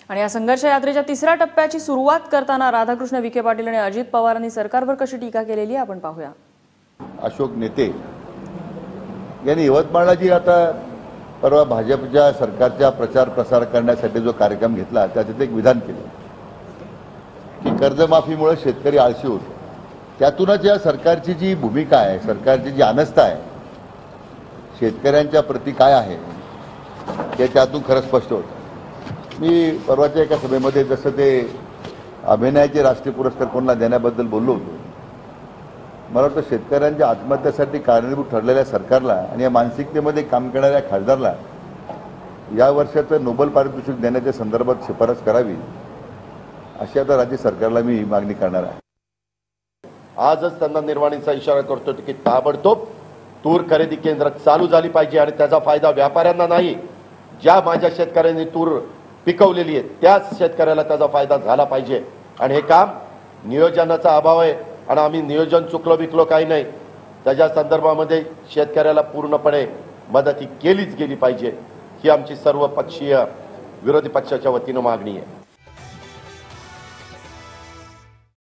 आणि या संघर्ष यात्रेच्या तिसऱ्या टप्प्याची सुरुवात करताना राधाकृष्ण विखे पाटील आणि अजित पवारांनी सरकारवर कशी टीका केलेली आपण पाहूया। अशोक नेते यांनी यवतमाळला जी आता परवा भाजपच्या सरकारचा प्रचार प्रसार करण्यासाठी जो कार्यक्रम घेतला त्यात एक विधान केलं की कर्जमाफीमुळे शेतकरी आळशी होतो। त्यातूनच या सरकारची जी भूमिका आहे, सरकारची जी अनस्था आहे शेतकऱ्यांच्या प्रती काय आहे हे त्यातून खरं स्पष्ट होतं। मी परवाच्या एका सभेमध्ये जसं ते अभिनयाचे राष्ट्रीय पुरस्कार कोणाला देण्याबद्दल बोललो होतो, मला वाटतं शेतकऱ्यांच्या आत्महत्येसाठी कारणीभूत ठरलेल्या सरकारला आणि या मानसिकतेमध्ये काम करणाऱ्या खासदारला या वर्षाचं नोबेल पारितोषिक देण्याच्या संदर्भात शिफारस करावी अशी आता राज्य सरकारला मी मागणी करणार आहे। आजच त्यांना निर्वाणीचा इशारा करतो की ताबडतोब तूर खरेदी केंद्र चालू झाली पाहिजे आणि त्याचा फायदा व्यापाऱ्यांना नाही, ज्या माझ्या शेतकऱ्यांनी तूर पिकवलेली आहे त्याच शेतकऱ्याला त्याचा फायदा झाला पाहिजे। आणि हे काम नियोजनाचा अभाव आहे आणि आम्ही नियोजन चुकलो बिकलो काही नाही, त्याच्या संदर्भामध्ये शेतकऱ्याला पूर्णपणे मदत ही केलीच गेली पाहिजे ही आमची सर्व पक्षीय विरोधी पक्षाच्या वतीनं मागणी आहे।